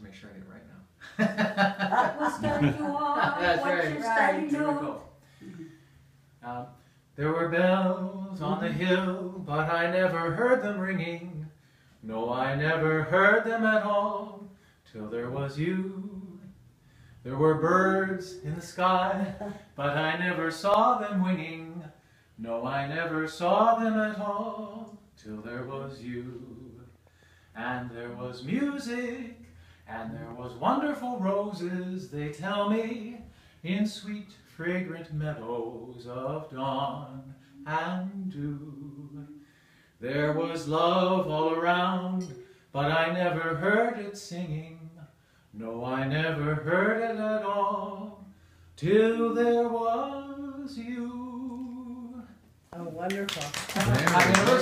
make sure I get it right now. That will study you on. That's what right. you study Here we know. go. There were bells on the hill, but I never heard them ringing. No, I never heard them at all, till there was you. There were birds in the sky, but I never saw them winging. No, I never saw them at all, till there was you. And there was music, and there was wonderful roses, they tell me, in sweet, fragrant meadows of dawn and dew. There was love all around, but I never heard it singing. No, I never heard it at all, till there was you. Oh, wonderful. Happy anniversary.